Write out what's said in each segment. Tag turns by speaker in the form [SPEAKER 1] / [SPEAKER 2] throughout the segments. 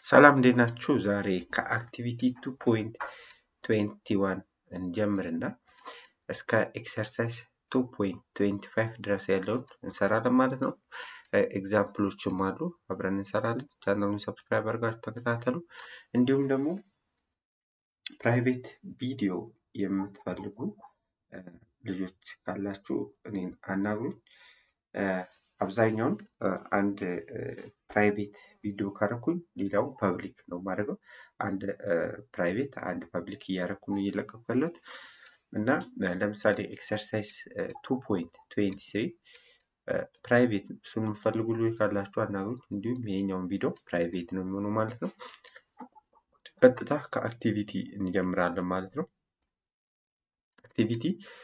[SPEAKER 1] ሰላም እንዴት ናችሁ? ዛሬ ከአክቲቪቲ 2.21 እንጀምርና እስከ ኤክሰርሳይዝ 2.25 ድረስ ያለውን እንሰራለን ማለት ነው። ኤግዛምፕሎችም አሉ አብረን እንሰራለን። ቻናሉን ሰብስክራይብ አድርጋችሁ ተከታተሉ። እንዲሁም ደግሞ ፕራይቬት ቪዲዮ የምትፈልጉ ልጆች ካላችሁ እኔን አናግሩኝ። አብዛኛውን አንድ ፕራይቬት ቪዲዮ ካረኩኝ ሌላው ፐብሊክ ነው ማድረገው። አንድ ፕራይቬት አንድ ፐብሊክ እያረኩ ነው እየለቀኩ ያለሁት እና ለምሳሌ ኤክሰርሳይዝ 2.23 ፕራይቬት እሱን የምትፈልጉ ልጆች ካላችሁ አናግሩኝ። እንዲሁም ይሄኛውን ቪዲዮ ፕራይቬት ነው የሚሆነው ማለት ነው። ቀጥታ ከአክቲቪቲ እንጀምራለን ማለት ነው። አክቲቪቲ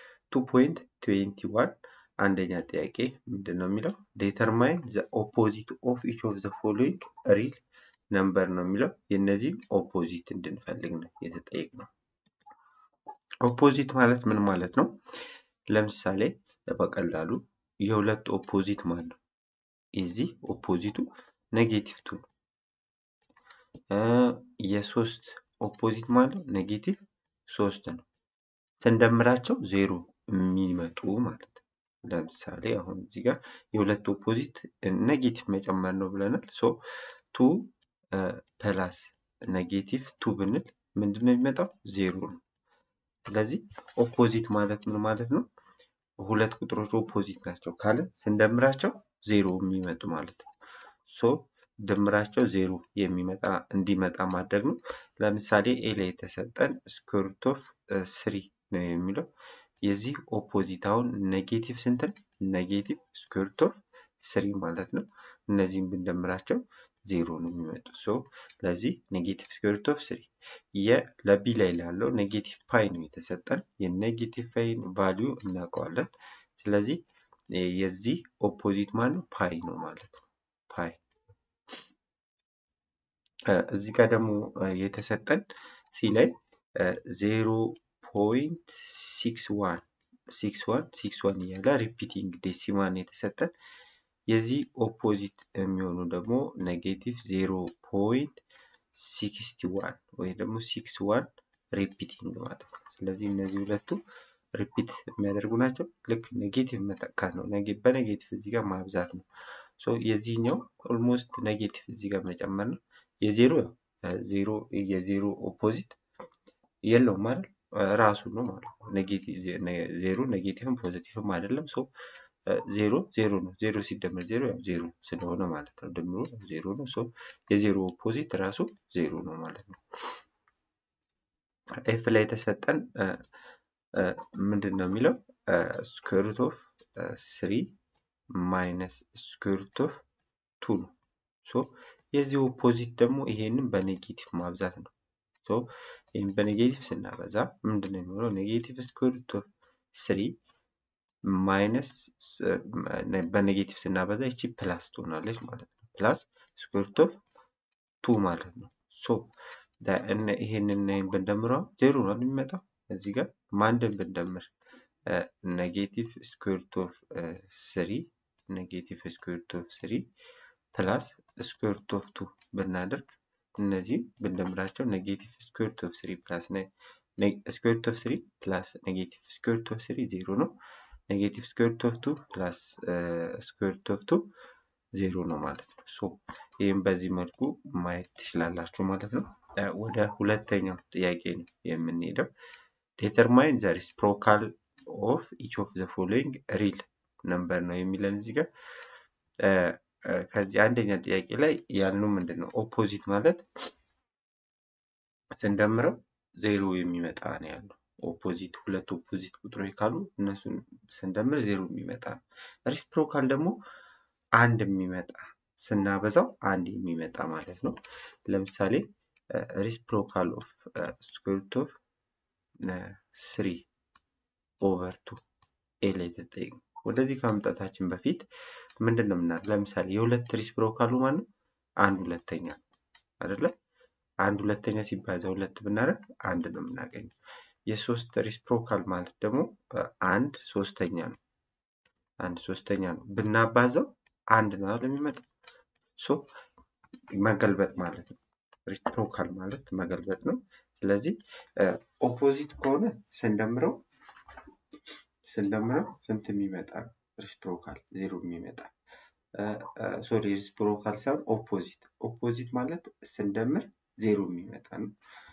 [SPEAKER 1] 2.21 አንደኛ ጥያቄ ምንድነው የሚለው? ዴተርማይን ዘ ኦፖዚት ኦፍ ኢች ኦፍ ዘ ፎሎዊንግ ሪል ነምበር ነው የሚለው። የነዚህን ኦፖዚት እንድንፈልግ ነው የተጠየቅነው። ኦፖዚት ማለት ምን ማለት ነው? ለምሳሌ በቀላሉ የሁለት ኦፖዚት ማለት ነው። እዚህ ኦፖዚቱ ኔጌቲቭ 2 ነው። የሶስት ኦፖዚት ማለት ኔጌቲቭ 3 ነው። ስንደምራቸው ዜሮ የሚመጡ ማለት ነው። ለምሳሌ አሁን እዚህ ጋር የሁለት ኦፖዚት ኔጌቲቭ መጨመር ነው ብለናል። ሶ 2 ፕላስ ኔጌቲቭ 2 ብንል ምንድነው የሚመጣው? ዜሮ ነው። ስለዚህ ኦፖዚት ማለት ምን ማለት ነው? ሁለት ቁጥሮች ኦፖዚት ናቸው ካለ ስንደምራቸው ዜሮ የሚመጡ ማለት ነው። ሶ ድምራቸው ዜሮ እንዲመጣ ማድረግ ነው። ለምሳሌ ኤ ላይ የተሰጠን ስኩዌር ሩት ኦፍ 3 ነው የሚለው። የዚህ ኦፖዚት አሁን ኔጌቲቭ ስንት ነው? ኔጌቲቭ ስኩዌር ሩት ኦፍ 3 ማለት ነው። እነዚህን ብንደምራቸው ዜሮ ነው የሚመጡት። ሶ ለዚህ ኔጌቲቭ ስኩዌር ሩት ኦፍ 3 ለቢ ላይ ላለው ኔጌቲቭ ፓይ ነው የተሰጠን። የኔጌቲቭ ፓይ ቫልዩ እናውቀዋለን። ስለዚህ የዚህ ኦፖዚት ማለት ነው ፓይ ነው ማለት ነው። ፓይ እዚህ ጋር ደግሞ የተሰጠን ሲ ላይ 0.61 እያለ ሪፒቲንግ ዴሲማል የተሰጠን። የዚህ ኦፖዚት የሚሆኑ ደግሞ ኔጌቲቭ 0.61 ወይ ደግሞ 61 ሪፒቲንግ ማለት ነው። ስለዚህ እነዚህ ሁለቱ ሪፒት የሚያደርጉ ናቸው። ልክ ኔጌቲቭ መተካት ነው። በኔጌቲቭ እዚህ ጋር ማብዛት ነው። ሶ የዚህኛው ኦልሞስት ኔጌቲቭ እዚህ ጋር መጨመር ነው። የዜሮ ኦፖዚት የለውም ማለት ራሱ ነው ማለት ነው። ዜሮ ኔጌቲቭም ፖዚቲቭም አይደለም። ሶ ዜሮ ነው። ዜሮ ሲደመር ዜሮ ያው ዜሮ ስለሆነ ማለት ነው። ድምሩ ዜሮ ነው። ሶ የዜሮ ኦፖዚት ራሱ ዜሮ ነው ማለት ነው። ኤፍ ላይ የተሰጠን ምንድን ነው የሚለው? ስኩዌር ሩት ኦፍ 3 ማይነስ ስኩዌር ሩት ኦፍ 2 ነው። ሶ የዚህ ኦፖዚት ደግሞ ይሄንን በኔጌቲቭ ማብዛት ነው። ሶ ይሄን በኔጌቲቭ ስናበዛ ምንድነው የሚሆነው? ኔጌቲቭ ስኩዌር ሩት ኦፍ 3 ማይነስ በኔጌቲቭ ስናበዛ ይቺ ፕላስ ትሆናለች ማለት ነው። ፕላስ ስኩዌር ሩት ኦፍ 2 ማለት ነው። ሶ ይሄንን ብንደምረው ዜሮ ነው የሚመጣው። እዚህ ጋር ማንድን ብንደምር ኔጌቲቭ ስኩዌር ሩት ኦፍ 3 ፕላስ ስኩዌር ሩት ኦፍ 2 ብናደርግ እነዚህ ብንደምራቸው ኔጌቲቭ ስኩዌር ሩት ኦፍ 3 ፕላስ ስኩዌር ሩት ኦፍ 3 ፕላስ ኔጌቲቭ ስኩዌር ሩት ኦፍ 3 ዜሮ ነው። ኔጌቲቭ ስኩዌር ሩት ኦፍ 2 ፕላስ ስኩዌር ሩት ኦፍ 2 ዜሮ ነው ማለት ነው። ሶ ይህም በዚህ መልኩ ማየት ትችላላችሁ ማለት ነው። ወደ ሁለተኛው ጥያቄ ነው የምንሄደው። ዴተርማይን ዘ ሪሲፕሮካል ኦፍ ኢች ኦፍ ዘ ፎሎዊንግ ሪል ነምበር ነው የሚለን እዚህ ጋር። ከዚህ አንደኛ ጥያቄ ላይ ያልነው ምንድን ነው? ኦፖዚት ማለት ስንደምረው ዜሮ የሚመጣ ነው ያለው። ኦፖዚት ሁለት ኦፖዚት ቁጥሮች ካሉ እነሱን ስንደምር ዜሮ የሚመጣ ነው። ሪሲፕሮካል ደግሞ አንድ የሚመጣ ስናበዛው አንድ የሚመጣ ማለት ነው። ለምሳሌ ሪሲፕሮካል ኦፍ ስኩዌር ሩት ኦፍ 3 ኦቨር 2 ኤ ላይ ተጠይቀን ወደዚህ ከመምጣታችን በፊት ምንድን ነው የምናደርገው? ለምሳሌ የሁለት ሪሲፕሮካሉ ማለት ነው አንድ ሁለተኛ አይደለ? አንድ ሁለተኛ ሲባዛ ሁለት ብናደርግ አንድ ነው የምናገኘው። የሶስት ሪሲፕሮካል ማለት ደግሞ አንድ ሶስተኛ ነው። ብናባዛው አንድ ነው የሚመጣው። ሶ መገልበጥ ማለት ነው። ሪስፕሮካል ማለት መገልበጥ ነው። ስለዚህ ኦፖዚት ከሆነ ስንደምረው ስንት የሚመጣ ሪስፕሮካል 0 የሚመጣ ሶሪ ሪስፕሮካል ሳይሆን ኦፖዚት ማለት ስንደምር 0 የሚመጣ ነው።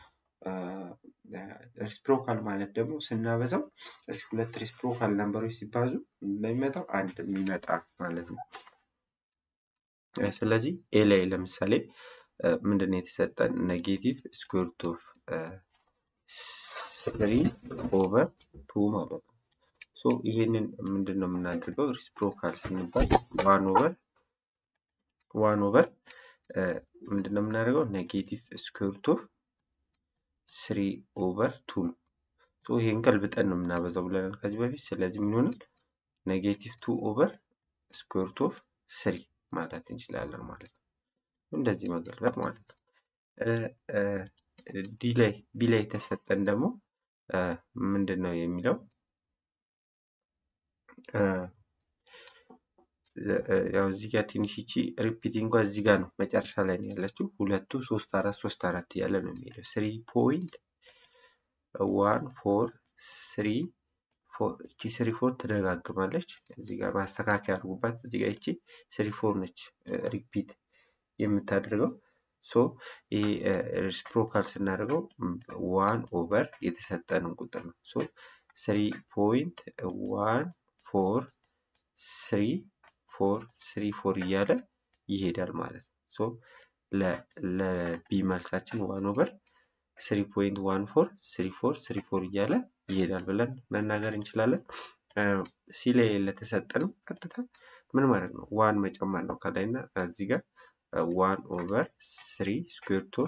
[SPEAKER 1] ሪስፕሮካል ማለት ደግሞ ስናበዛው ሁለት ሪስፕሮካል ነምበሮች ሲባዙ እንደሚመጣው አንድ የሚመጣ ማለት ነው። ስለዚህ ኤ ላይ ለምሳሌ ምንድነው የተሰጠን? ኔጌቲቭ ስኩዌር ሩት ኦፍ 3/2 ማለት ነው። ሶ ይሄንን ምንድነው የምናደርገው? ሪስፕሮካል ስንባል 1/1 ምንድነው የምናደርገው? ኔጌቲቭ ስኩዌር ሩት ኦፍ 3/2 ነው። ሶ ይሄን ገልብጠን ነው የምናበዛው ብለናል ከዚህ በፊት። ስለዚህ ምን ይሆናል? ኔጌቲቭ 2/ስኩዌር ሩት ኦፍ 3 ማለት እንችላለን ማለት ነው። እንደዚህ መገልበጥ ማለት ነው። ቢ ላይ የተሰጠን ደግሞ ምንድነው የሚለው? ያው እዚህ ጋር ትንሽ እቺ ሪፒቲንግ እዚህ ጋር ነው መጨረሻ ላይ ነው ያለችው። 2 3 4 3 4 እያለ ነው የሚሄደው። 3.143 እቺ 34 ትደጋግማለች። እዚህ ጋር ማስተካከያ አድርጉባት። እዚህ ጋር እቺ 34 ነች ሪፒት የምታደርገው። ሶ ይሄ ሪስፕሮካል ስናደርገው 1 የተሰጠንን ቁጥር ነው። ሶ 3.14334 እያለ ይሄዳል ማለት ነው። ሶ ለቢ መልሳችን 1/3.1434 እያለ ይሄዳል ብለን መናገር እንችላለን። ሲ ላይ ለተሰጠንም ቀጥታ ምን ማድረግ ነው? 1 መጨመር ነው ከላይና እዚህ ጋር 1/3 ስኩዌር ሩት ኦፍ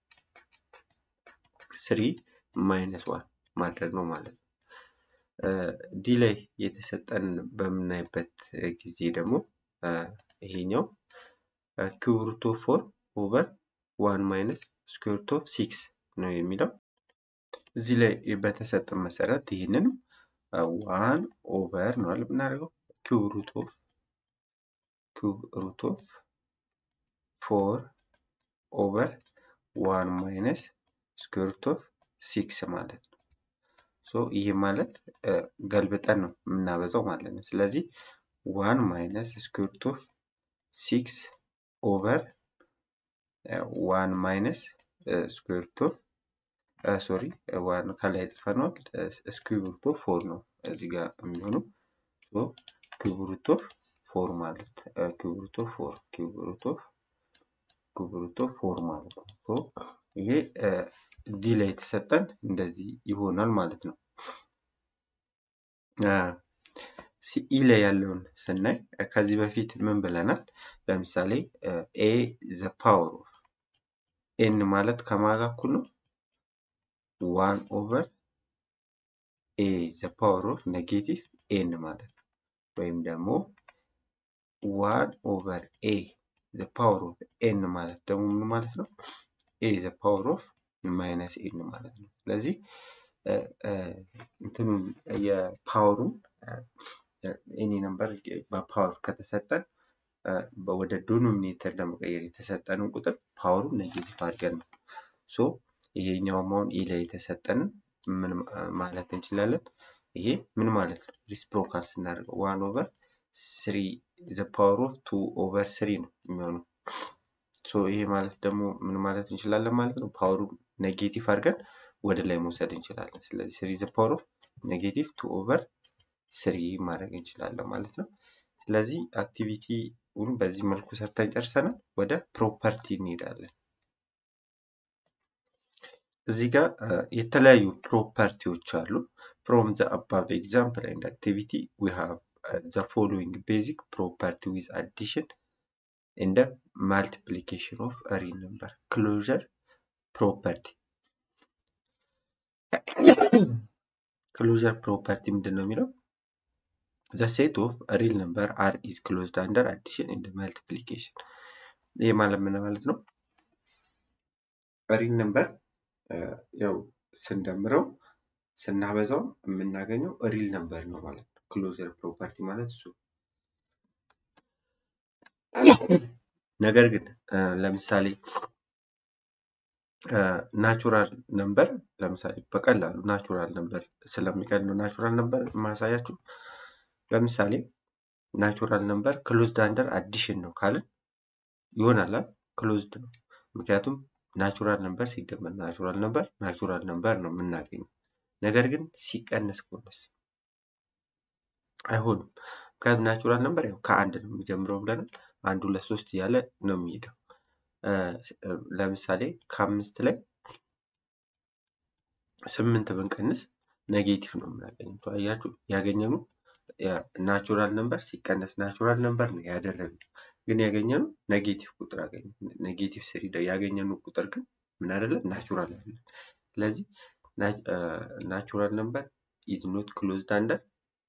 [SPEAKER 1] 3 ማይነስ 1 ማድረግ ነው ማለት ነው። ዲ ላይ የተሰጠን በምናይበት ጊዜ ደግሞ ይሄኛው ኪዩብ ሩት ኦፍ 4/1 ማይነስ ስኩዌር ሩት ኦፍ 6 ነው የሚለው። እዚህ ላይ በተሰጠን መሰረት ይህንንም 1 ኦቨር ነው አይደል የምናደርገው? ኪዩብ ሩት ኦፍ 4/1 ማይነስ ስኩዌር ሩት ኦፍ 6 ማለት ነው። ሶ ይሄ ማለት ገልብጠን ነው የምናበዛው ማለት ነው። ስለዚህ 1 ማይነስ ስኩዌር ሩት ኦፍ 6 ኦቨር 1 ማይነስ ስኩዌር ሩት ኦፍ ሶሪ 1 ከላይ ጽፈነዋል። ስኩዌር ሩት ኦፍ 4 ነው እዚህ ጋር የሚሆነው። ሶ ስኩዌር ሩት ኦፍ 4 ማለት ስኩዌር ሩት ኦፍ 4 ማለት ነው። ሶ ይሄ ዲ ላይ የተሰጠን እንደዚህ ይሆናል ማለት ነው። ኢ ላይ ያለውን ስናይ ከዚህ በፊት ምን ብለናል? ለምሳሌ ኤ ዘ ፓወር ኦፍ ኤን ማለት ከማን ጋር እኩል ነው? 1 ኦቨር ኤ ዘ ፓወር ኦፍ ኔጌቲቭ ኤን ማለት ነው። ወይም ደግሞ 1 ኦቨር ኤ ዘ ፓወር ኦፍ ኤን ማለት ደግሞ ምን ማለት ነው? ኤ ዘ ፓወር ኦፍ ማይነስ ኤን ማለት ነው። ስለዚህ እንትኑ የፓወሩን ኤኒ ነምበር በፓወር ከተሰጠን ወደ ዶኖሚኔተር ለመቀየር የተሰጠንን ቁጥር ፓወሩን ኔጌቲቭ አድርገን ነው። ሶ ይሄኛውም አሁን ኢ ላይ የተሰጠንን ምን ማለት እንችላለን? ይሄ ምን ማለት ነው? ሪስፕሮካል ስናደርገው 1/3 ዘ ፓወር ኦፍ 2/3 ነው የሚሆነው። ሶ ይሄ ማለት ደግሞ ምን ማለት እንችላለን ማለት ነው? ፓወሩን ኔጌቲቭ አድርገን ወደ ላይ መውሰድ እንችላለን። ስለዚህ 3 ዘ ፓወር ኦፍ ኔጌቲቭ 2/3 ማድረግ እንችላለን ማለት ነው። ስለዚህ አክቲቪቲውን በዚህ መልኩ ሰርተን ጨርሰናል። ወደ ፕሮፐርቲ እንሄዳለን። እዚህ ጋር የተለያዩ ፕሮፐርቲዎች አሉ። from the above example and activity we have the following basic property with addition and the multiplication of a real number. Closure property. closure property ምንድን ነው የሚለው? the set of a real number r is closed under addition and multiplication. ይሄ ማለት ምን ማለት ነው? ሪል ነምበር ያው ስንደምረው ስናበዛው የምናገኘው ሪል ነምበር ነው ማለት ነው። ክሎዘር ፕሮፐርቲ ማለት እሱ። ነገር ግን ለምሳሌ ናቹራል ነምበር ለምሳሌ በቀላሉ ናቹራል ነምበር ስለሚቀል ነው ናቹራል ነምበር ማሳያችሁ። ለምሳሌ ናቹራል ነምበር ክሎዝድ አንደር አዲሽን ነው ካልን ይሆናል ክሎዝድ ነው። ምክንያቱም ናቹራል ነምበር ሲደመር ናቹራል ነምበር ነው የምናገኘው። ነገር ግን ሲቀነስ ከሆነስ አይሆንም። ምክንያቱም ናቹራል ነምበር ያው ከአንድ ነው የሚጀምረው ብለናል። 1 2 3 እያለ ነው የሚሄደው። ለምሳሌ ከአምስት ላይ 8 ብንቀንስ ኔጌቲቭ ነው የምናገኘው። አያችሁ ያገኘነው ናቹራል ነምበር ሲቀነስ ናቹራል ነምበር ነው ያደረግነው። ግን ያገኘነው ኔጌቲቭ ቁጥር አገኘን። ኔጌቲቭ 3 ያገኘነው ቁጥር ግን ምን አይደለም ናቹራል አይደለም። ስለዚህ ናቹራል ነምበር ኢዝ ኖት ክሎዝድ አንደር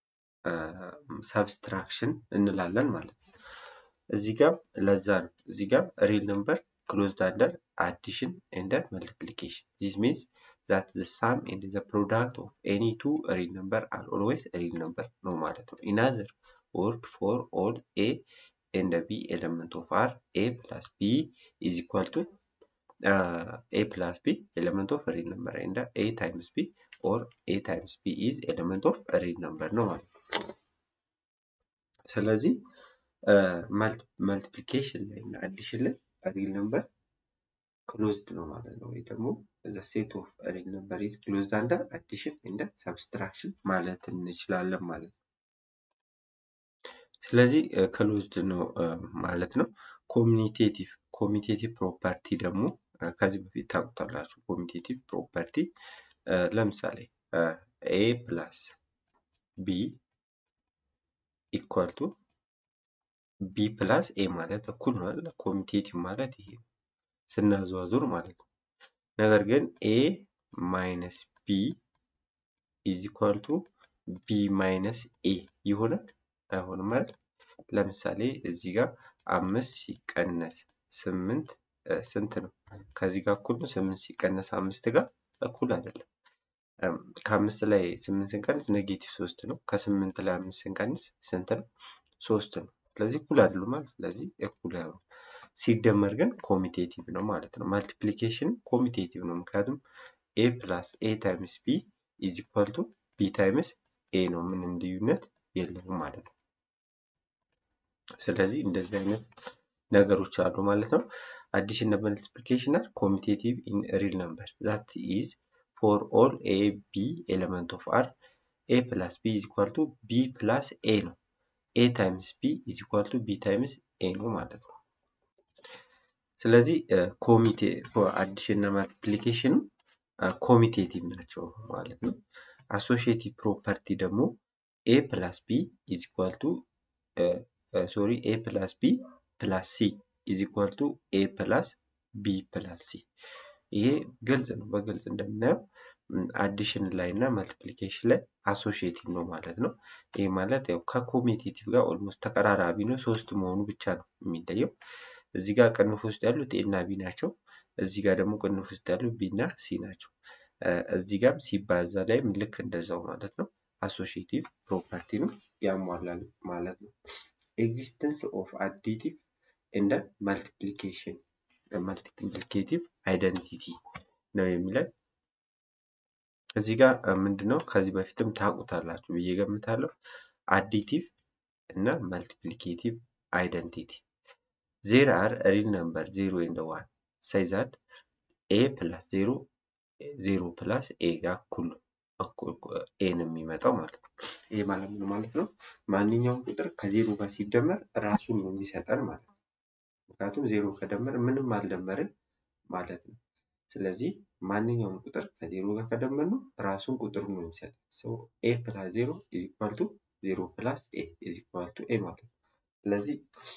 [SPEAKER 1] ሰብስትራክሽን እንላለን ማለት ነው። እዚህ ጋር ለዛ ነው እዚህ ጋር ሪል ነምበር ክሎዝድ አንደር አዲሽን ኤንድ መልቲፕሊኬሽን ዚስ ሚንስ that the sum and the product of any two real number are always real number ነው ማለት ነው። in other words for all a and b element of r a plus b is equal to a plus b element of real number and a times b or a times b is element of real number ነው ማለት ነው። ስለዚህ መልቲፕሊኬሽን ላይ እና አዲሽን ላይ ሪል ነምበር ክሎዝድ ነው ማለት ነው። ወይ ደግሞ the set of real number is closed under addition and subtraction ማለት እንችላለን ማለት ነው። ስለዚህ ክሎዝድ ነው ማለት ነው። ኮሚቴቲቭ ፕሮፐርቲ ደግሞ ከዚህ በፊት ታውቁታላችሁ። ኮሚቴቲቭ ፕሮፐርቲ ለምሳሌ a plus b equal to b plus a ማለት እኩል ነው አይደል? ኮሚቴቲቭ ማለት ይሄ ነው ስናዘዋዙር ማለት ነው። ነገር ግን a minus b is equal to b minus a ይሆናል አይሆንም አይደል? ለምሳሌ እዚህ ጋር 5 ሲቀነስ 8 ስንት ነው? ከዚህ ጋር እኩል ነው። 8 ሲቀነስ 5 ጋር እኩል አይደለም። ከ5 ላይ 8 ስንቀንስ ኔጌቲቭ 3 ነው። ከ8 ላይ 5 ስንቀንስ ስንት ነው? 3 ነው። ስለዚህ እኩል አይደሉም ማለት ስለዚህ እኩል አይሆንም። ሲደመር ግን ኮሚቴቲቭ ነው ማለት ነው። ማልቲፕሊኬሽን ኮሚቴቲቭ ነው ምክንያቱም a plus a times b is equal to b times a ነው። ምንም ልዩነት የለውም ማለት ነው። ስለዚህ እንደዚህ አይነት ነገሮች አሉ ማለት ነው። አዲሽን እና መልቲፕሊኬሽን are commutative in real numbers that is for all a b element of r a plus b is equal to b plus a ነው። a times b is equal to b times a ነው ማለት ነው። ስለዚህ አዲሽን እና መልቲፕሊኬሽን ኮሚቴቲቭ ናቸው ማለት ነው። አሶሺዬቲቭ ፕሮፐርቲ ደግሞ a plus b is equal to a plus b plus c is equal to a plus b plus c ይሄ ግልጽ ነው። በግልጽ እንደምናየው አዲሽን ላይ እና መልቲፕሊኬሽን ላይ አሶሺዬቲቭ ነው ማለት ነው። ይሄ ማለት ያው ከኮሚቴቲቭ ጋር ኦልሞስት ተቀራራቢ ነው። 3 መሆኑ ብቻ ነው የሚለየው። እዚህ ጋር ቅንፍ ውስጥ ያሉት ኤ እና ቢ ናቸው። እዚህ ጋር ደግሞ ቅንፍ ውስጥ ያሉት ቢ እና ሲ ናቸው። እዚህ ጋር ሲባዛ ላይም ልክ እንደዛው ማለት ነው። አሶሺዬቲቭ ፕሮፐርቲ ነው ያሟላል ማለት ነው። ኤግዚስተንስ ኦፍ አዲቲቭ እንደ መልቲፕሊኬቲቭ አይደንቲቲ ነው የሚለን። እዚህ ጋር ምንድነው ከዚህ በፊትም ታውቁታላችሁ ብዬ ገምታለሁ። አዲቲቭ እና መልቲፕሊኬቲቭ አይደንቲቲ there are real number 0 and 1 say that a plus 0 plus a ጋር እኩል a ነው የሚመጣው ማለት ነው። ይሄ ማለት ምን ማለት ነው? ማንኛውም ቁጥር ከዜሮ ጋር ሲደመር ራሱን ነው የሚሰጠን ማለት ነው። ምክንያቱም ዜሮ ከደመር ምንም አልደመርን ማለት ነው። ስለዚህ ማንኛውም ቁጥር ከዜሮ ጋር ከደመርነው ራሱን ቁጥሩ ነው የሚሰጠን። so a plus 0 is equal to 0 plus a is equal to a ማለት ነው። ስለዚህ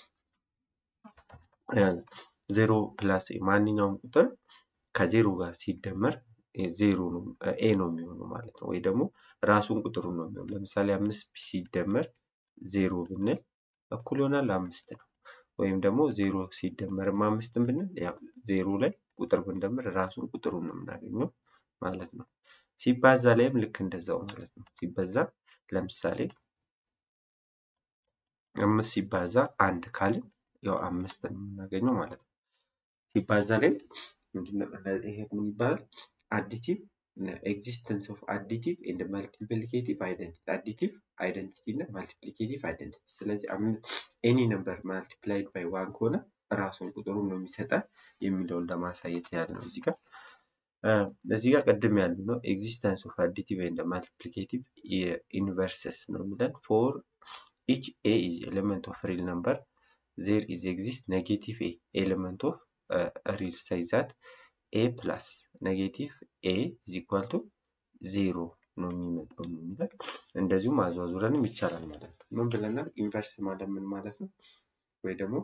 [SPEAKER 1] 0 ፕላስ ማንኛውም ቁጥር ከዜሮ ጋር ሲደመር ዜሮ ነው ኤ ነው የሚሆነው ማለት ነው። ወይ ደግሞ ራሱን ቁጥሩ ነው የሚሆነው። ለምሳሌ 5 ሲደመር 0 ብንል እኩል ይሆናል 5 ነው። ወይም ደግሞ 0 ሲደመር 5 ብንል ያው 0 ላይ ቁጥር ብንደምር ራሱን ቁጥሩን ነው የምናገኘው ማለት ነው። ሲባዛ ላይም ልክ እንደዛው ማለት ነው። ሲባዛ ለምሳሌ 5 ሲባዛ 1 ካልን ያው 5 ነው የምናገኘው ማለት ነው። ሲባዛ ላይ ምንድነው ይሄ ምን ይባላል? አዲቲቭ ኤግዚስተንስ ኦፍ አዲቲቭ ኤንድ ማልቲፕሊኬቲቭ አይደንቲቲ። አዲቲቭ አይደንቲቲ እና ማልቲፕሊኬቲቭ አይደንቲቲ። ስለዚህ ኤኒ ነምበር ማልቲፕላይድ ባይ ዋን ከሆነ ራሱን ቁጥሩን ነው የሚሰጠን የሚለውን ለማሳየት ያህል ነው። እዚህ ጋር ቅድም ያሉ ነው ኤግዚስተንስ ኦፍ አዲቲቭ ኤንድ ማልቲፕሊኬቲቭ ኢንቨርስስ ነው የሚለን። ፎር ኢች ኤ ኢዝ ኤሌመንት ኦፍ ሪል ነምበር ዜር ኢዝ ኤግዚስት ኔጌቲቭ ኤ ኤሌመንት ኦፍ ሪል ሳይዝ ዛት ኤ ፕላስ ኔጌቲቭ ኤ ኢዝ ኢኳል ቱ 0 ነው የሚመጣው ነው የሚለን። እንደዚሁም አዟዙረንም ይቻላል ማለት ነው። ምን ብለናል? ኢንቨርስ ማለት ምን ማለት ነው? ወይ ደግሞ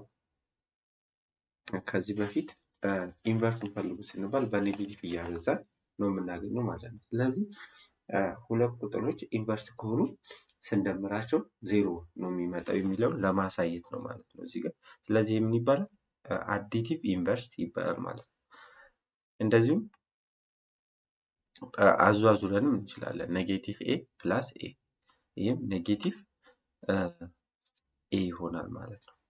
[SPEAKER 1] ከዚህ በፊት ኢንቨርሱን ፈልጉ ስንባል በኔጌቲቭ እያበዛን ነው የምናገኘው ማለት ነው። ስለዚህ ሁለት ቁጥሮች ኢንቨርስ ከሆኑ ስንደምራቸው 0 ነው የሚመጣው የሚለውን ለማሳየት ነው ማለት ነው እዚህ ጋር። ስለዚህ ምን ይባላል? አዲቲቭ ኢንቨርስ ይባላል ማለት ነው። እንደዚሁም አዟዙረንም እንችላለን። ኔጌቲቭ ኤ ፕላስ ኤ፣ ይህም ኔጌቲቭ ኤ ይሆናል ማለት ነው።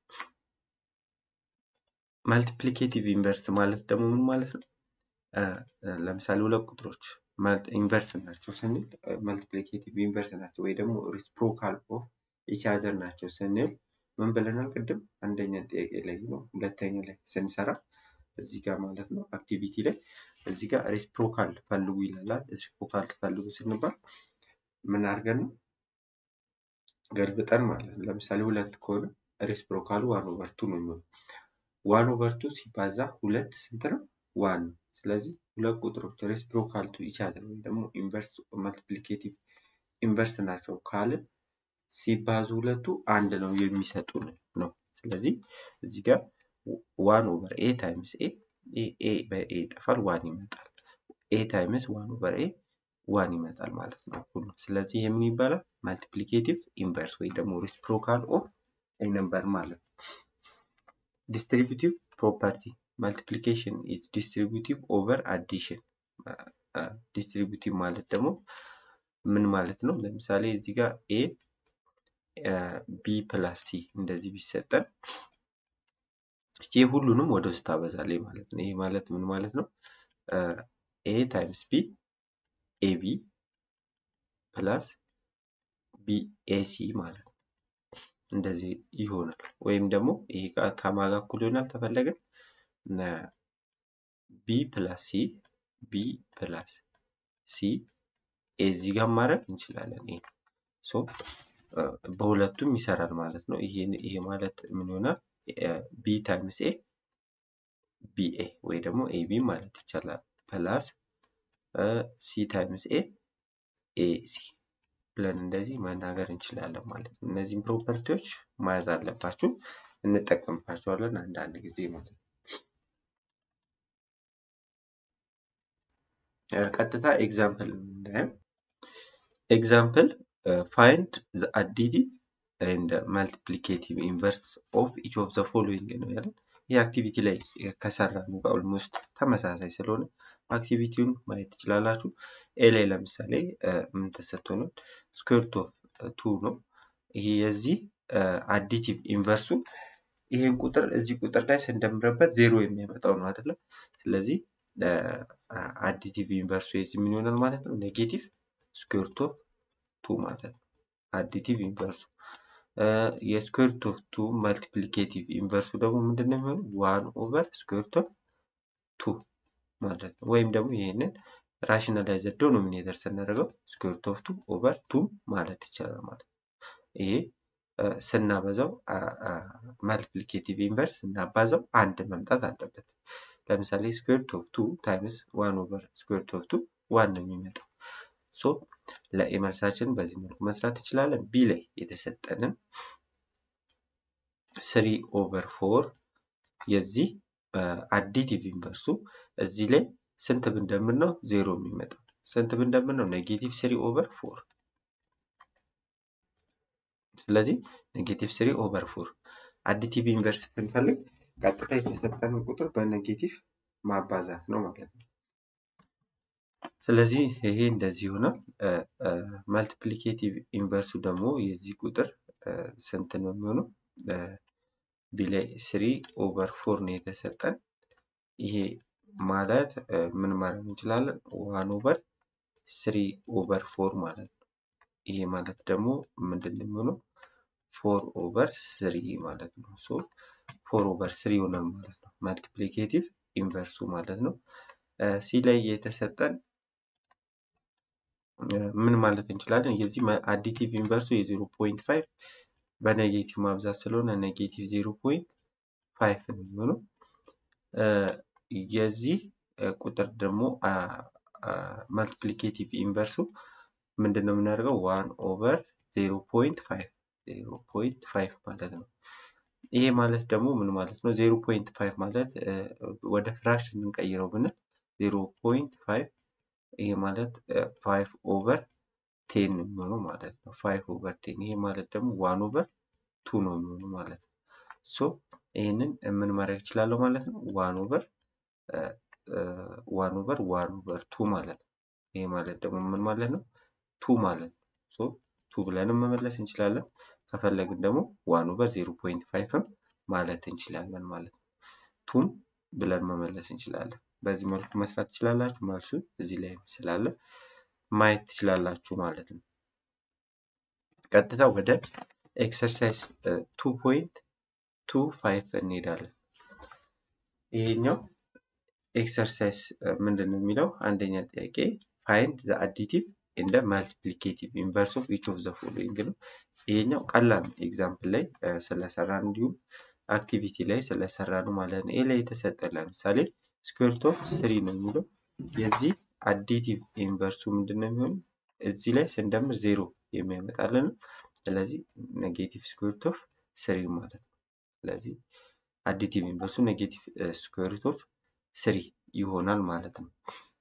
[SPEAKER 1] ማልቲፕሊኬቲቭ ኢንቨርስ ማለት ደግሞ ምን ማለት ነው? ለምሳሌ ሁለት ቁጥሮች ኢንቨርስ ናቸው ስንል ማልቲፕሊኬቲቭ ኢንቨርስ ናቸው ወይ ደግሞ ሪሲፕሮካል ኦፍ ኢች አዘር ናቸው ስንል ምን ብለናል ቅድም? አንደኛ ጥያቄ ላይ ነው ሁለተኛ ላይ ስንሰራ እዚህ ጋር ማለት ነው አክቲቪቲ ላይ እዚህ ጋር ሪሲፕሮካል ፈልጉ ይላል። ሪሲፕሮካል ፈልጉ ስንባል ምን አድርገን ነው ገልብጠን ማለት ነው። ለምሳሌ ሁለት ከሆነ ሪሲፕሮካሉ 1/2 ነው የሚሆነው። 1/2 ሲባዛ ሁለት ስንት ነው? 1 ነው። ስለዚህ ሁለት ቁጥሮች ሬሲፕሮካል ቱ ኢች አዘር ወይ ደግሞ ኢንቨርስ ማልቲፕሊኬቲቭ ኢንቨርስ ናቸው ካልን ሲባዙ ሁለቱ አንድ ነው የሚሰጡን ነው። ስለዚህ እዚህ ጋር 1/a ታይምስ ኤ በኤ ይጠፋል፣ 1 ይመጣል። ኤ ታይምስ 1/a 1 ይመጣል ማለት ነው እኩል ነው። ስለዚህ ይሄ ምን ይባላል? ማልቲፕሊኬቲቭ ኢንቨርስ ወይ ደግሞ ሬሲፕሮካል ኦፍ ኤ ነምበር ማለት ነው። ዲስትሪቢዩቲቭ ፕሮፐርቲ multiplication is distributive over addition። ዲስትሪቢዩቲቭ ማለት ደግሞ ምን ማለት ነው? ለምሳሌ እዚህ ጋር ኤ ቢ ፕላስ ሲ እንደዚህ ቢሰጠን እቺ ሁሉንም ወደ ውስጥ ታበዛለች ማለት ነው። ይሄ ማለት ምን ማለት ነው? ኤ ታይምስ ቢ ኤቢ ፕላስ ቢ ኤሲ ማለት ነው። እንደዚህ ይሆናል። ወይም ደግሞ ይሄ ከማጋ እኩል ይሆናል ተፈለገ ቢ ፕላስ ሲ እዚህ ጋር ማድረግ እንችላለን። ይሄ በሁለቱም ይሰራል ማለት ነው። ይሄ ማለት ምን ይሆናል? ቢ ታይምስ ኤ ቢኤ ወይ ደግሞ ኤቢ ማለት ይቻላል ፕላስ ሲ ታይምስ ኤ ኤሲ ብለን እንደዚህ መናገር እንችላለን ማለት ነው። እነዚህም ፕሮፐርቲዎች መያዝ አለባችሁ፣ እንጠቀምባቸዋለን አንዳንድ ጊዜ ማለት ነው። ቀጥታ ኤግዛምፕል እናያለን። ኤግዛምፕል ፋይንድ ዘ አዲቲቭ ኤንድ ማልቲፕሊኬቲቭ ኢንቨርስ ኦፍ ኢች ኦፍ ዘ ፎሎዊንግ ነው ያለን። ይህ አክቲቪቲ ላይ ከሰራነው ጋር ኦልሞስት ተመሳሳይ ስለሆነ አክቲቪቲውን ማየት ትችላላችሁ። ኤ ላይ ለምሳሌ ምን ተሰጥቶናል? ስኩዌር ሩት ኦፍ 2 ነው። ይሄ የዚህ አዲቲቭ ኢንቨርሱ ይሄን ቁጥር እዚህ ቁጥር ላይ ስንደምርበት 0 የሚያመጣው ነው አይደለ? ስለዚህ አዲቲቭ ኢንቨርሱ የዚህ ምን ይሆናል ማለት ነው? ኔጌቲቭ ስኩዌር ሩት ኦፍ 2 ማለት ነው አዲቲቭ ኢንቨርሱ። የስኩዌር ሩት ኦፍ 2 ማልቲፕሊኬቲቭ ኢንቨርሱ ደግሞ ምንድነው የሚሆነው? 1 ኦቨር ስኩዌር ሩት ኦፍ 2 ማለት ነው። ወይም ደግሞ ይሄንን ራሽናላይዝድ ዶኖሚኔተር ስናደርገው ስኩዌር ሩት ኦፍ 2 ኦቨር 2 ማለት ይቻላል ማለት ነው። ይሄ ስናበዛው ማልቲፕሊኬቲቭ ኢንቨርስ ስናባዛው አንድ መምጣት አለበት። ለምሳሌ ስኩዌር ሩት ኦፍ 2 ታይምስ 1 ኦቨር ስኩዌር ሩት ኦፍ 2 1 ነው የሚመጣው። ሶ ለኤ መልሳችን በዚህ መልኩ መስራት እንችላለን። ቢ ላይ የተሰጠንን 3 ኦቨር 4 የዚህ አዲቲቭ ኢንቨርሱ እዚህ ላይ ስንት ብንደምር ነው 0 የሚመጣው? ስንት ብንደምር ነው? ኔጌቲቭ 3 ኦቨር 4። ስለዚህ ኔጌቲቭ 3 ኦቨር 4 አዲቲቭ ኢንቨርስ ስንፈልግ ቀጥታ የተሰጠንን ቁጥር በኔጌቲቭ ማባዛት ነው ማለት ነው። ስለዚህ ይሄ እንደዚህ ይሆናል። ማልቲፕሊኬቲቭ ኢንቨርሱ ደግሞ የዚህ ቁጥር ስንት ነው የሚሆነው? ቢ ላይ 3 ኦቨር 4 ነው የተሰጠን። ይሄ ማለት ምን ማድረግ እንችላለን? 1/3/4 ማለት ነው። ይሄ ማለት ደግሞ ምንድን ነው የሚሆነው? 4/3 ማለት ነው። ሶ 4/3 ይሆናል ማለት ነው። መልቲፕሊኬቲቭ ኢንቨርሱ ማለት ነው። ሲ ላይ የተሰጠን ምን ማለት እንችላለን? የዚህ አዲቲቭ ኢንቨርሱ የ0.5 በኔጌቲቭ ማብዛት ስለሆነ ኔጌቲቭ 0.5 ነው የሚሆነው። የዚህ ቁጥር ደግሞ መልቲፕሊኬቲቭ ኢንቨርሱ ምንድነው የምናደርገው? 1/0.5 ማለት ነው። ይሄ ማለት ደግሞ ምን ማለት ነው? 0.5 ማለት ወደ ፍራክሽን እንቀይረው ብንል 0.5 ይሄ ማለት 5/10 ነው የሚሆነው ማለት ነው። 5/10 ይሄ ማለት ደግሞ 1/2 ነው የሚሆነው ማለት ነው። ሶ ይሄንን ምን ማድረግ እችላለሁ ማለት ነው? 1/1/2 ማለት ነው። ይሄ ማለት ደግሞ ምን ማለት ነው? 2 ማለት ነው። ሶ 2 ብለንም መመለስ እንችላለን። ከፈለግን ደግሞ 1/0.5 ማለት እንችላለን ማለት ነው። 2 ብለን መመለስ እንችላለን። በዚህ መልኩ መስራት ትችላላችሁ። መልሱ እዚህ ላይ ስላለ ማየት ትችላላችሁ ማለት ነው። ቀጥታ ወደ ኤክሰርሳይዝ 2.25 እንሄዳለን። ይሄኛው ኤክሰርሳይዝ ምንድን ነው የሚለው? አንደኛ ጥያቄ ፋይንድ ዘ አዲቲቭ ኤንድ መልቲፕሊኬቲቭ ኢንቨርስ ኦፍ ኢች ኦፍ ዘ ፎሎዊንግ ነው። ይሄኛው ቀላል ኤግዛምፕል ላይ ስለሰራን እንዲሁም አክቲቪቲ ላይ ስለሰራን ማለት ነው። ኤ ላይ የተሰጠ ለምሳሌ ስኩዌር ሩት ኦፍ 3 ነው የሚለው። የዚህ አዲቲቭ ኢንቨርሱ ምንድነው የሚሆነው? እዚህ ላይ ስንደምር 0 የሚያመጣልን። ስለዚህ ኔጌቲቭ ስኩዌር ሩት ኦፍ 3 ማለት ነው። ስለዚህ አዲቲቭ ኢንቨርሱ ኔጌቲቭ ስኩዌር ሩት ኦፍ 3 ይሆናል ማለት ነው።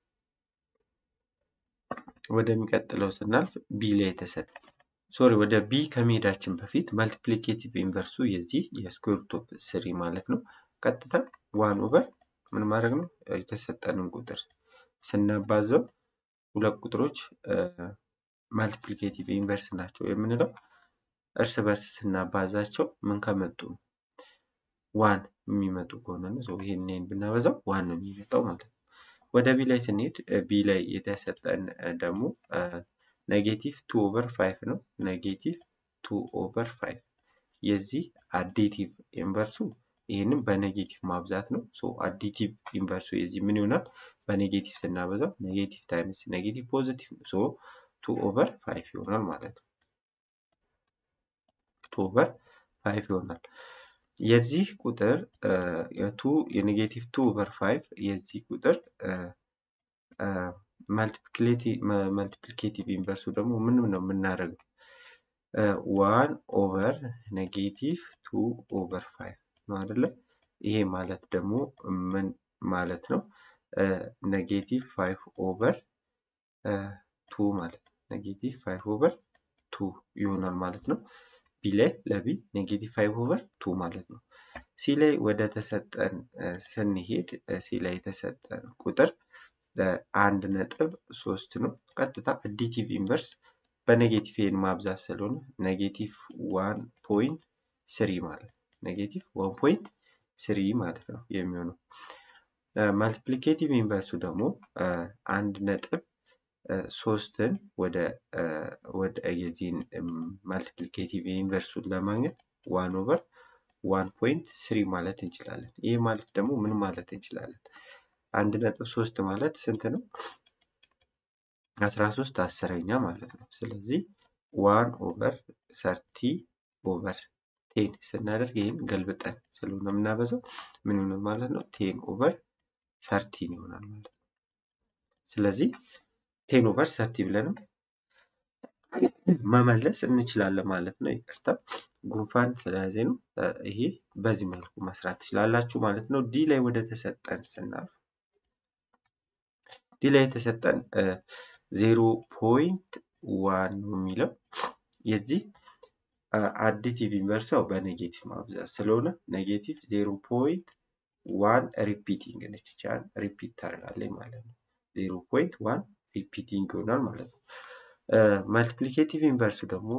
[SPEAKER 1] ወደሚቀጥለው ስናልፍ ቢ ላይ የተሰጠ ወደ ቢ ከመሄዳችን በፊት መልቲፕሊኬቲቭ ኢንቨርሱ የዚህ የስኩዌር ሩት ኦፍ 3 ማለት ነው። ቀጥታ 1/, ምን ማድረግ ነው? የተሰጠንን ቁጥር ስናባዛው ሁለት ቁጥሮች መልቲፕሊኬቲቭ ኢንቨርስ ናቸው የምንለው እርስ በርስ ስናባዛቸው ምን ከመጡ ነው? 1 የሚመጡ ከሆነ ነው። ይሄንን ብናበዛው 1 ነው የሚመጣው ማለት ነው። ወደ ቢ ላይ ስንሄድ ቢ ላይ የተሰጠን ደግሞ ኔጌቲቭ 2/5 ነው። ኔጌቲቭ 2/5 የዚህ አዲቲቭ ኢንቨርሱ ይሄንን በኔጌቲቭ ማብዛት ነው። አዲቲቭ ኢንቨርሱ የዚህ ምን ይሆናል? በኔጌቲቭ ስናበዛው ኔጌቲቭ ታይምስ ኔጌቲቭ ፖዚቲቭ ነው። 2/5 ይሆናል ማለት ነው። 2/5 ይሆናል። የዚህ ቁጥር የኔጌቲቭ 2/5 የዚህ ቁጥር መልቲፕሊኬቲቭ ኢንቨርሱ ደግሞ ምን ነው የምናደርገው? 1/-2/5 ነው አይደለ? ይሄ ማለት ደግሞ ምን ማለት ነው? ኔጌቲቭ 5/2 ማለት ነው። ኔጌቲቭ 5/2 ይሆናል ማለት ነው። ቢ ላይ ለቢ ኔጌቲቭ 5/2 ማለት ነው። ሲ ላይ ወደ ተሰጠን ስንሄድ ሲ ላይ የተሰጠን ቁጥር 1.3 ነው። ቀጥታ አዲቲቭ ኢንቨርስ በኔጌቲቭ ኤን ማብዛት ስለሆነ ኔጌቲቭ 1.3 ማለት ነው። ኔጌቲቭ 1.3 ማለት ነው የሚሆነው። መልቲፕሊኬቲቭ ኢንቨርሱ ደግሞ 1.3ን ወደ የዚህን መልቲፕሊኬቲቭ ኢንቨርሱን ለማግኘት 1/1.3 ማለት እንችላለን። ይሄ ማለት ደግሞ ምን ማለት እንችላለን? 1.3 ማለት ስንት ነው? 13/10 ማለት ነው። ስለዚህ 1/30/10 ስናደርግ ይህን ገልብጠን ስለሆነ የምናበዛው ምን ይሆናል ማለት ነው? 10/13 ይሆናል ማለት ነው። ስለዚህ 10/30 ብለንም መመለስ እንችላለን ማለት ነው። ይቅርታ ጉንፋን ስለያዘኝ ነው። ይሄ በዚህ መልኩ መስራት ትችላላችሁ ማለት ነው። ዲ ላይ ወደ ተሰጠን ስናልፍ ዲ ላይ የተሰጠን 0.1 ነው የሚለው የዚህ አዲቲቭ ኢንቨርሱ ያው በኔጌቲቭ ማብዛት ስለሆነ ኔጌቲቭ 0.1 ሪፒቲንግ ነች። ይቻላል ሪፒት ታደርጋለች ማለት ነው። 0.1 ሪፒቲንግ ይሆናል ማለት ነው። መልቲፕሊኬቲቭ ኢንቨርሱ ደግሞ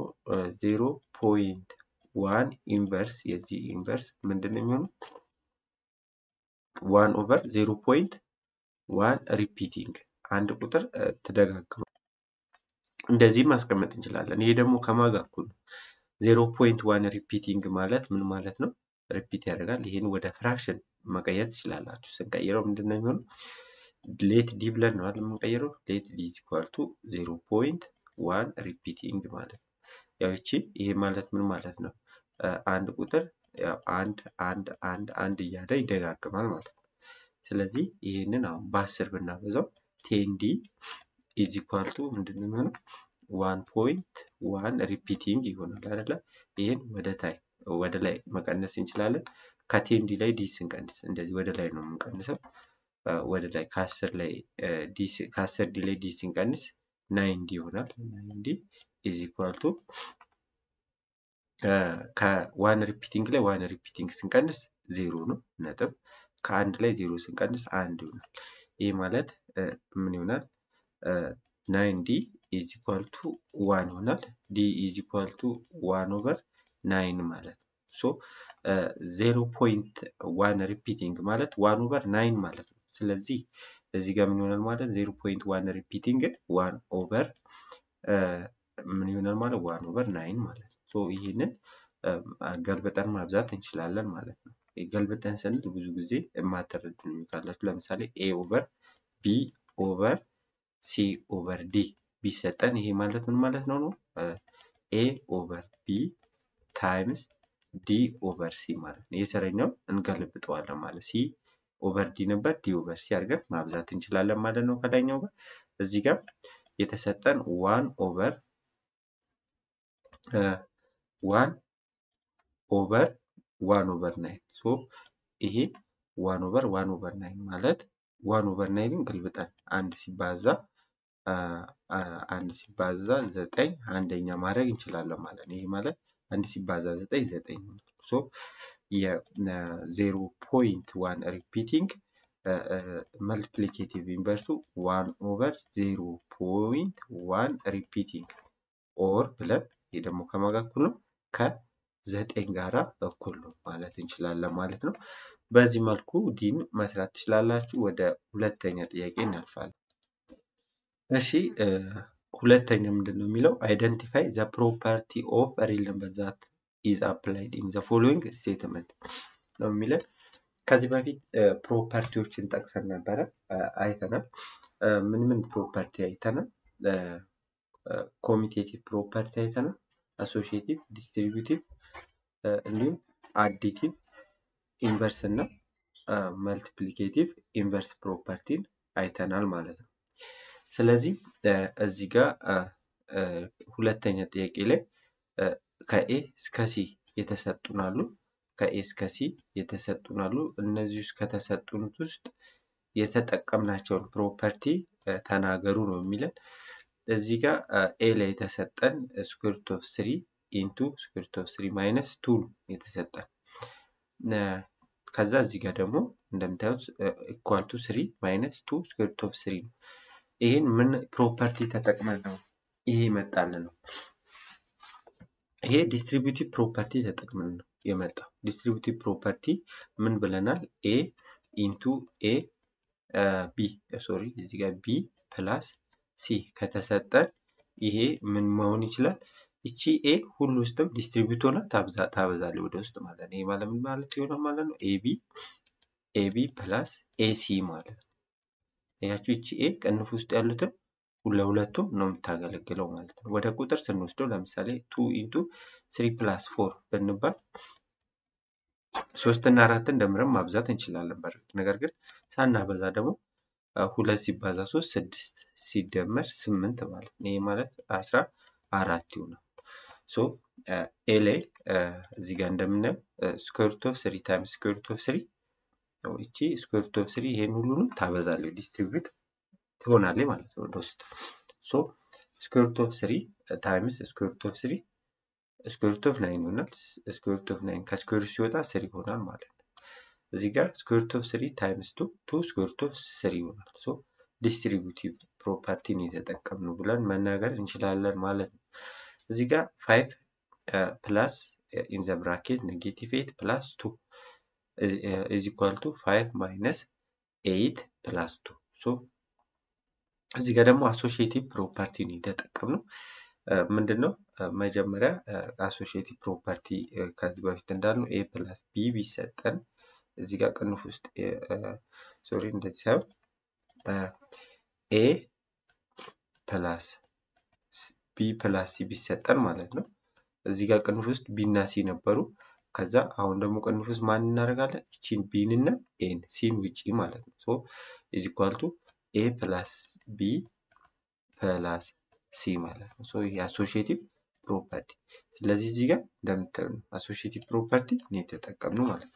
[SPEAKER 1] 0.1 ኢንቨርስ የዚህ ኢንቨርስ ምንድን ነው የሚሆነው? 1/0.1 ዋን ሪፒቲንግ አንድ ቁጥር ተደጋግሞ እንደዚህ ማስቀመጥ እንችላለን። ይሄ ደግሞ ከማን ጋር እኩል ነው? 0.1 ሪፒቲንግ ማለት ምን ማለት ነው? ሪፒት ያደርጋል። ይሄን ወደ ፍራክሽን መቀየር ትችላላችሁ። ስንቀይረው ምንድነው የሚሆነው? ሌት ዲ ብለን ነው አይደል የምንቀይረው? ሌት ዲ ኢኳል ቱ 0.1 ሪፒቲንግ ማለት ነው። ያው እቺ ይሄ ማለት ምን ማለት ነው? አንድ ቁጥር ያው አንድ እያለ ይደጋግማል ማለት ነው። ስለዚህ ይሄንን አሁን በ10 ብናበዛው 10d ኢዝ ኢኳል ቱ ምንድነው የሚሆነው? 1.1 ሪፒቲንግ ይሆናል አይደለ? ይሄን ወደ ላይ መቀነስ እንችላለን። ከ10d ላይ ዲ ስንቀንስ እንደዚህ ወደ ላይ ነው የምንቀንሰው። ወደ ላይ ከ10d ላይ ዲ ስንቀንስ 9d ይሆናል። 9d ኢዝ ኢኳል ቱ ከ1 ሪፒቲንግ ላይ 1 ሪፒቲንግ ስንቀንስ 0 ነው ነጥብ። ከአንድ ላይ 0 ስንቀንስ 1 ይሆናል። ይሄ ማለት ምን ይሆናል? 9d ኢዝ ኢኳል ቱ 1 ይሆናል። d ኢዝ ኢኳል ቱ 1 ኦቨር 9 ማለት ነው። ሶ 0.1 ሪፒቲንግ ማለት 1 ኦቨር 9 ማለት ነው። ስለዚህ እዚህ ጋር ምን ይሆናል ማለት 0.1 ሪፒቲንግ 1 ኦቨር ምን ይሆናል ማለት 1 ኦቨር 9 ማለት ነው። ሶ ይሄንን ገልብጠን ማብዛት እንችላለን ማለት ነው። ገልብጠን ስንል ብዙ ጊዜ የማትረዱኝ ካላችሁ ለምሳሌ a ኦቨር b ኦቨር c ኦቨር d ቢሰጠን ይሄ ማለት ምን ማለት ነው? a ኦቨር b ታይምስ d ኦቨር c ማለት ነው። የሰረኛው እንገልብጠዋለን ማለት c ኦቨር d ነበር d ኦቨር c አድርገን ማብዛት እንችላለን ማለት ነው። ከላይኛው ጋር እዚህ ጋር የተሰጠን 1 ኦቨር 1 ኦቨር 9 ሶ ይሄ 1 ኦቨር 9 ማለት 1 ኦቨር 9ን ገልብጠን አንድ ሲባዛ 9 አንደኛ ማድረግ እንችላለን ማለት ነው። ይሄ ማለት አንድ ሲባዛ 9 ነው። ሶ የ0.1 ሪፒቲንግ መልቲፕሊኬቲቭ ኢንቨርሱ 1 ኦቨር 0.1 ሪፒቲንግ ኦር ብለን ይሄ ደግሞ ከማን ጋር እኩል ነው? ከ9 ጋራ እኩል ነው ማለት እንችላለን ማለት ነው። በዚህ መልኩ ዲን መስራት ትችላላችሁ። ወደ ሁለተኛ ጥያቄ እናልፋለን። እሺ ሁለተኛ ምንድነው የሚለው? አይደንቲፋይ ዘ ፕሮፐርቲ ኦፍ ሪል ነምበር ዛት ኢዝ አፕላይድ ኢን ዘ ፎሎዊንግ ስቴትመንት ነው የሚለን። ከዚህ በፊት ፕሮፐርቲዎችን ጠቅሰን ነበረ አይተናል። ምን ፕሮፐርቲ አይተናል? ኮሚቴቲቭ ፕሮፐርቲ አይተናል፣ አሶሺዬቲቭ፣ ዲስትሪቢዩቲቭ እንዲሁም አዲቲቭ ኢንቨርስ እና መልቲፕሊኬቲቭ ኢንቨርስ ፕሮፐርቲን አይተናል ማለት ነው። ስለዚህ እዚህ ጋር ሁለተኛ ጥያቄ ላይ ከኤ እስከ ሲ የተሰጡናሉ። እነዚህ ውስጥ ከተሰጡት ውስጥ የተጠቀምናቸውን ፕሮፐርቲ ተናገሩ ነው የሚለን። እዚህ ጋር ኤ ላይ የተሰጠን ስኩዌር ሩት ኦፍ 3 ኢንቱ ስኩዌር ሩት ኦፍ 3 ማይነስ 2 ነው የተሰጠን። ከዛ እዚህ ጋር ደግሞ እንደምታዩት ኢኳል ቱ 3 ማይነስ 2 ስኩዌር ሩት ኦፍ 3 ነው። ይሄን ምን ፕሮፐርቲ ተጠቅመን ነው ይሄ ይመጣልን ነው? ይሄ ዲስትሪቢዩቲቭ ፕሮፐርቲ ተጠቅመን ነው የመጣው። ዲስትሪቢዩቲቭ ፕሮፐርቲ ምን ብለናል? ኤ ኢንቱ ኤ ቢ ሶሪ እዚህ ጋር ቢ ፕላስ ሲ ከተሰጠን ይሄ ምን መሆን ይችላል? እቺ ኤ ሁሉ ውስጥም ዲስትሪቢዩት ሆና ታበዛለች ወደ ውስጥ ማለት ነው። ይሄ ማለት ምን ማለት ይሆናል ማለት ነው? ኤቢ ፕላስ ኤሲ ማለት ነው። ያቺ እቺ ኤ ቅንፍ ውስጥ ያሉትን ለሁለቱም ነው የምታገለግለው ማለት ነው። ወደ ቁጥር ስንወስደው ለምሳሌ 2 ኢንቱ 3 ፕላስ 4 ብንባል 3 እና 4ን ደምረን ማብዛት እንችላለን በርግጥ። ነገር ግን ሳናበዛ ደግሞ 2 ሲባዛ 3 6 ሲደመር 8 ማለት ነው። ይሄ ማለት 14 ይሆናል። ሶ ኤ ላይ እዚህ ጋር እንደምናየው ስኩዌር ሩት ኦፍ 3 ታይምስ ስኩዌር ሩት ኦፍ 3 ነው። እቺ ስኩዌር ሩት ኦፍ 3 ይሄን ሁሉንም ታበዛለች ዲስትሪቢዩት ትሆናለች ማለት ነው ወደ ውስጥ። ሶ ስኩዌር ሩት ኦፍ 3 ታይምስ ስኩዌር ሩት ኦፍ 3 ስኩዌር ሩት ኦፍ 9 ይሆናል። ስኩዌር ሩት ኦፍ 9 ከስኩዌር ሲወጣ 3 ይሆናል ማለት ነው። እዚህ ጋር ስኩዌር ሩት ኦፍ 3 ታይምስ 2 ስኩዌር ሩት ኦፍ 3 ይሆናል። ሶ ዲስትሪቢዩቲቭ ፕሮፐርቲን የተጠቀምነው ብለን መናገር እንችላለን ማለት ነው። እዚህ ጋር 5 ፕላስ ኢን ዘ ብራኬት ኔጌቲቭ 8 ፕላስ 2 ኢዝ ኢኳል ቱ 5 ማይነስ 8 ፕላስ 2 ሶ እዚህ ጋር ደግሞ አሶሺዬቲቭ ፕሮፐርቲ ነው የተጠቀምነው። ምንድነው መጀመሪያ አሶሺዬቲቭ ፕሮፐርቲ ከዚህ በፊት እንዳልነው ኤ ፕላስ ቢ ቢሰጠን እዚህ ጋር ቅንፍ ውስጥ ሶሪ እንደዚህ ሳይሆን ኤ ፕላስ ቢ ፕላስ ሲ ቢሰጠን ማለት ነው። እዚህ ጋር ቅንፍ ውስጥ ቢ እና ሲ ነበሩ። ከዛ አሁን ደግሞ ቅንፍ ውስጥ ማን እናደርጋለን? እቺን ቢን እና ኤን ሲን ውጪ ማለት ነው። ሶ ኢዝ ኢኳል ቱ ኤ ፕላስ ቢ ፕላስ ሲ ማለት ነው። ሶ ይሄ አሶሺዬቲቭ ፕሮፐርቲ። ስለዚህ እዚህ ጋር እንደምታዩ አሶሺዬቲቭ ፕሮፐርቲ ነው የተጠቀምነው ማለት ነው።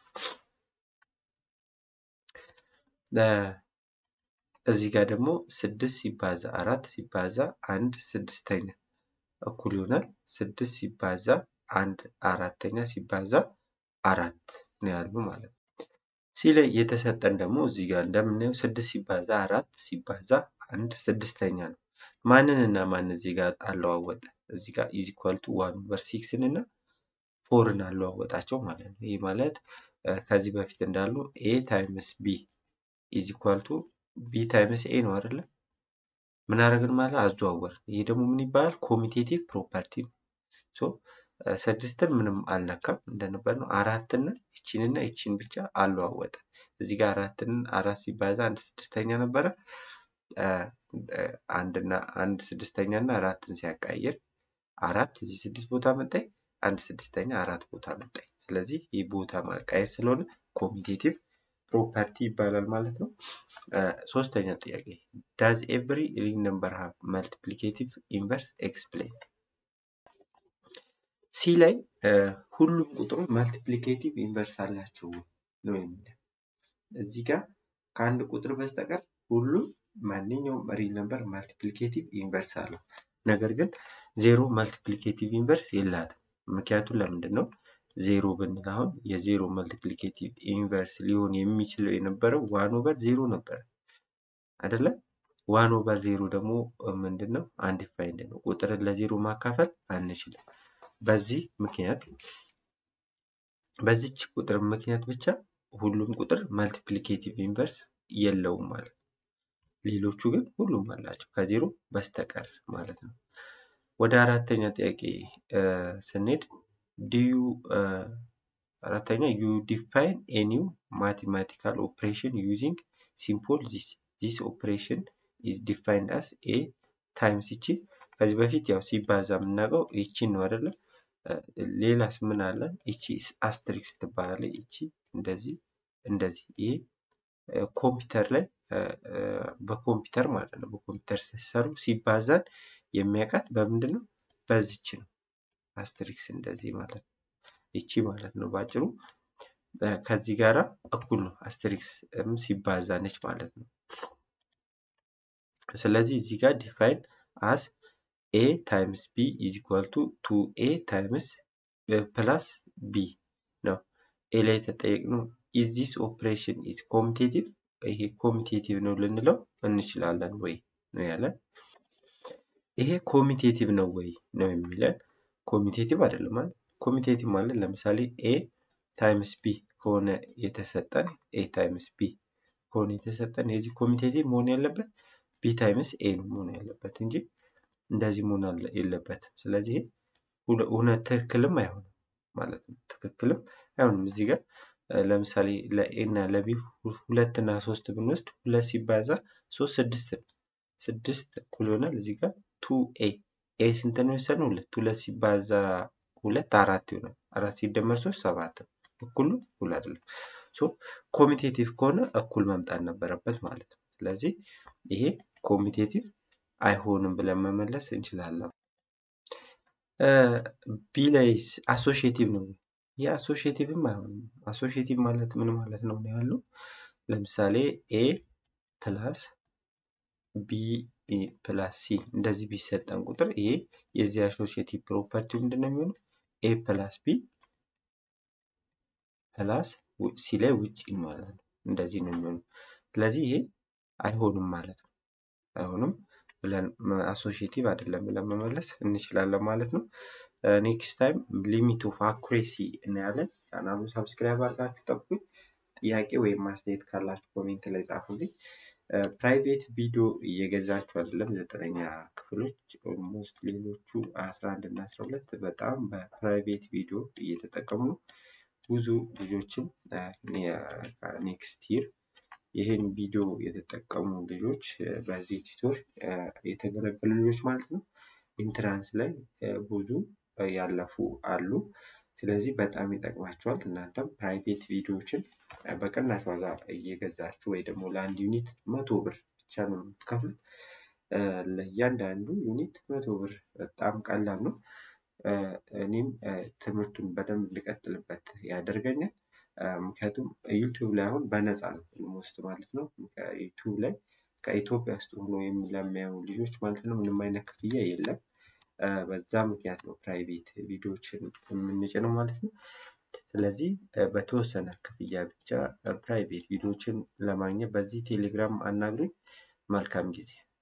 [SPEAKER 1] እዚህ ጋር ደግሞ 6 ሲባዛ 4 ሲባዛ 1 6ኛ እኩል ይሆናል 6 ሲባዛ 1 4ኛ ሲባዛ 4 ነው ያልነው ማለት ነው። ሲ ላይ የተሰጠን ደግሞ እዚህ ጋር እንደምናየው 6 ሲባዛ 4 ሲባዛ 1 6ኛ ነው። ማንን እና ማን እዚህ ጋር አለዋወጠ? እዚህ ጋር ኢዝ ኢኳል ቱ 1/6 እና 4ን አለዋወጣቸው ማለት ነው። ይሄ ማለት ከዚህ በፊት እንዳሉ ኤ ታይምስ ቢ ኢዝ ኢኳል ቱ ቢ ታይምስ ኤ ነው አይደለ? ምን አደረግን ማለት አዘዋወር። ይሄ ደግሞ ምን ይባላል? ኮሚቴቲቭ ፕሮፐርቲ ነው። ሶ ስድስትን ምንም አልነካም እንደነበር ነው። አራትና ይቺን ብቻ አለዋወጠ። እዚህ ጋር አራት ሲባዛ 1 6ኛ ነበረ። አንድ 6ኛ እና 4ን ሲያቀያይር 4 እዚህ 6 ቦታ መጣይ፣ 1 6ኛ 4 ቦታ መጣይ። ስለዚህ ይህ ቦታ ማቀያየር ስለሆነ ኮሚቴቲቭ ፕሮፐርቲ ይባላል ማለት ነው። ሶስተኛ ጥያቄ does every real number have multiplicative inverse explain? ሲ ላይ ሁሉም ቁጥሮች መልቲፕሊኬቲቭ ኢንቨርስ አላቸው ነው የሚለው። እዚህ ጋር ከአንድ ቁጥር በስተቀር ሁሉም ማንኛውም ሪል ነምበር መልቲፕሊኬቲቭ ኢንቨርስ አለው። ነገር ግን ዜሮ መልቲፕሊኬቲቭ ኢንቨርስ የላትም። ምክንያቱም ለምንድን ነው? ዜሮ ብንል አሁን የዜሮ መልቲፕሊኬቲቭ ኢንቨርስ ሊሆን የሚችለው የነበረው 1/0 ነበር አይደለ? 1/0 ደግሞ ምንድነው? አንዲፋይንድ ነው። ቁጥርን ለዜሮ ማካፈል አንችልም። በዚች ቁጥር ምክንያት ብቻ ሁሉም ቁጥር መልቲፕሊኬቲቭ ኢንቨርስ የለውም ማለት ነው። ሌሎቹ ግን ሁሉም አላቸው ከዜሮ በስተቀር ማለት ነው። ወደ አራተኛ ጥያቄ ስንሄድ አራተኛ you define a new mathematical operation using simple this operation is defined as a times ይቺ ከዚህ በፊት ያው ሲባዛ የምናውቀው ይቺን ነው አይደለ? ሌላስ ምን አለ? ይቺ አስትሪክስ ትባላለች። ይቺ እንደዚህ ይሄ ኮምፒውተር ላይ በኮምፒውተር ማለት ነው። በኮምፒውተር ሲሰሩ ሲባዛን የሚያውቃት በምንድን ነው? በዚች ነው። አስትሪክስ እንደዚህ ማለት ነው። ይቺ ማለት ነው ባጭሩ ከዚህ ጋራ እኩል ነው። አስትሪክስ ሲባዛ ነች ማለት ነው። ስለዚህ እዚህ ጋር ዲፋይን አስ a times b is equal to 2a times plus b ነው። ኤ ላይ ተጠየቅነው is this operation is commutative? ይሄ ኮሚቴቲቭ ነው ልንለው እንችላለን ወይ ነው ያለን። ይሄ ኮሚቴቲቭ ነው ወይ ነው የሚለን። ኮሚቴቲቭ አይደለም ማለት ኮሚቴቲቭ ማለት ለምሳሌ a times b ከሆነ የተሰጠን የዚህ ኮሚቴቲቭ መሆን ያለበት b times a ነው መሆን ያለበት እንጂ እንደዚህ መሆን የለበትም። ስለዚህ እውነት ትክክልም አይሆንም ማለት ነው። ትክክልም አይሆንም። እዚህ ጋር ለምሳሌ ለኤ እና ለቢ 2 እና 3 ብንወስድ 2 ሲባዛ 3 6 ነው። 6 እኩል ይሆናል እዚህ ጋር 2a ኤ ስንት ነው የወሰድነው? 2 ሲባዛ 2 4 ይሆናል። 4 ሲደመር 3 7 እኩል ነው? እኩል አይደለም። ሶ ኮሚቴቲቭ ከሆነ እኩል መምጣት ነበረበት ማለት ነው። ስለዚህ ይሄ ኮሚቴቲቭ አይሆንም ብለን መመለስ እንችላለን። ቢ ላይ አሶሺዬቲቭ ነው። ይህ አሶሺዬቲቭም አይሆንም። አሶሺዬቲቭ ማለት ምን ማለት ነው ያለው? ለምሳሌ ኤ ፕላስ ቢ ፕላስ ሲ እንደዚህ ቢሰጠን ቁጥር ይሄ የዚህ አሶሺዬቲቭ ፕሮፐርቲው ምንድነው የሚሆነው? ኤ ፕላስ ቢ ፕላስ ሲ ላይ ውጪ ማለት ነው። እንደዚህ ነው የሚሆነው። ስለዚህ ይሄ አይሆንም ማለት ነው። አይሆንም ብለን አሶሺዬቲቭ አይደለም ብለን መመለስ እንችላለን ማለት ነው። ኔክስት ታይም ሊሚት ኦፍ አኩሬሲ እናያለን። ቻናሉን ሰብስክራይብ አድርጋችሁ ጠብቁኝ። ጥያቄ ወይም ማስተያየት ካላችሁ ኮሜንት ላይ ጻፉልኝ። ፕራይቬት ቪዲዮ እየገዛችሁ አይደለም 9ኛ ክፍሎች ኦልሞስት ሌሎቹ 11 እና 12 በጣም በፕራይቬት ቪዲዮ እየተጠቀሙ ነው። ብዙ ልጆችም ኔክስት ይር ይህን ቪዲዮ የተጠቀሙ ልጆች በዚህ ቲቶር የተገለገሉ ልጆች ማለት ነው ኢንትራንስ ላይ ብዙ ያለፉ አሉ። ስለዚህ በጣም ይጠቅማቸዋል። እናንተም ፕራይቬት ቪዲዮዎችን በቅናሽ ዋጋ እየገዛችሁ ወይ ደግሞ ለአንድ ዩኒት 100 ብር ብቻ ነው የምትከፍሉት። ለእያንዳንዱ ዩኒት 100 ብር በጣም ቀላል ነው። እኔም ትምህርቱን በደንብ እንድቀጥልበት ያደርገኛል። ምክንያቱም ዩቲዩብ ላይ አሁን በነፃ ነው ኦልሞስት ማለት ነው። ዩቲዩብ ላይ ከኢትዮጵያ ውስጥ ሆኖ ለሚያዩ ልጆች ማለት ነው ምንም አይነት ክፍያ የለም። በዛ ምክንያት ነው ፕራይቬት ቪዲዮዎችን የምንጭነው ማለት ነው። ስለዚህ በተወሰነ ክፍያ ብቻ ፕራይቬት ቪዲዮዎችን ለማግኘት በዚህ ቴሌግራም አናግሩኝ። መልካም ጊዜ